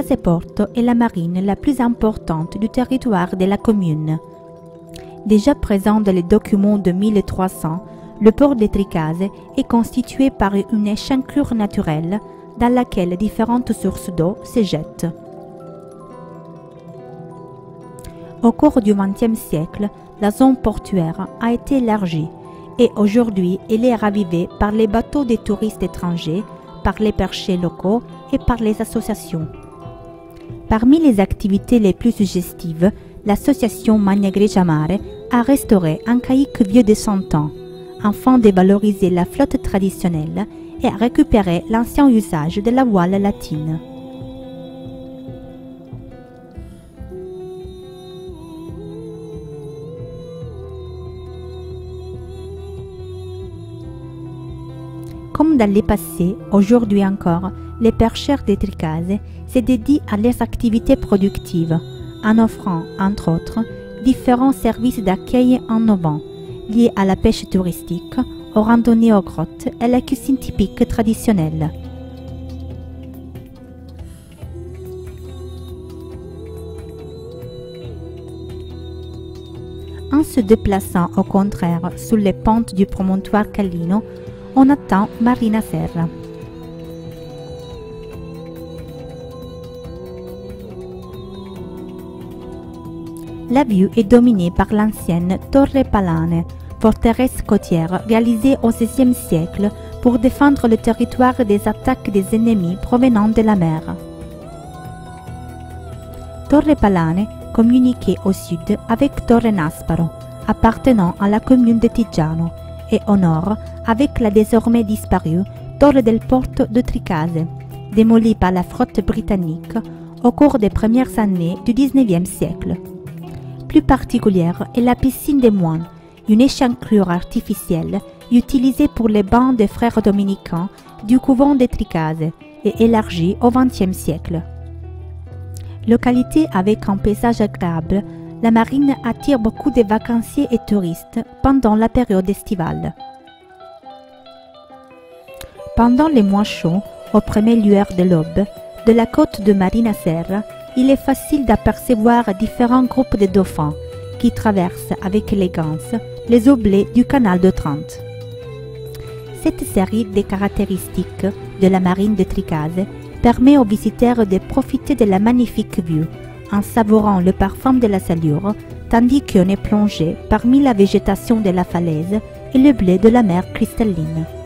Tricase Porto est la marine la plus importante du territoire de la commune. Déjà présent dans les documents de 1300, le port de Tricase est constitué par une échancrure naturelle dans laquelle différentes sources d'eau se jettent. Au cours du XXe siècle, la zone portuaire a été élargie et aujourd'hui elle est ravivée par les bateaux des touristes étrangers, par les perchés locaux et par les associations. Parmi les activités les plus suggestives, l'association Magna Grecia Mare a restauré un caïque vieux de 100 ans, afin de valoriser la flotte traditionnelle et a récupéré l'ancien usage de la voile latine. Comme dans les passés, aujourd'hui encore, les percheurs de Tricase se dédient à leurs activités productives, en offrant, entre autres, différents services d'accueil innovants, liés à la pêche touristique, aux randonnées aux grottes et à la cuisine typique traditionnelle. En se déplaçant au contraire sous les pentes du promontoire Callino, on attend Marina Serra. La vue est dominée par l'ancienne Torre Palane, forteresse côtière réalisée au XVIe siècle pour défendre le territoire des attaques des ennemis provenant de la mer. Torre Palane communiquait au sud avec Torre Nasparo, appartenant à la commune de Tigiano, et au nord avec la désormais disparue Torre del Porto de Tricase, démolie par la flotte britannique au cours des premières années du XIXe siècle. Plus particulière est la piscine des moines, une échancrure artificielle utilisée pour les bains des frères dominicains du couvent de Tricase et élargie au XXe siècle. Localité avec un paysage agréable, la marine attire beaucoup de vacanciers et touristes pendant la période estivale. Pendant les mois chauds, aux premières lueurs de l'aube, de la côte de Marina Serra, il est facile d'apercevoir différents groupes de dauphins qui traversent avec élégance les oblets du canal de Trente. Cette série de caractéristiques de la marine de Tricase permet aux visiteurs de profiter de la magnifique vue en savourant le parfum de la salure, tandis qu'on est plongé parmi la végétation de la falaise et le blé de la mer cristalline.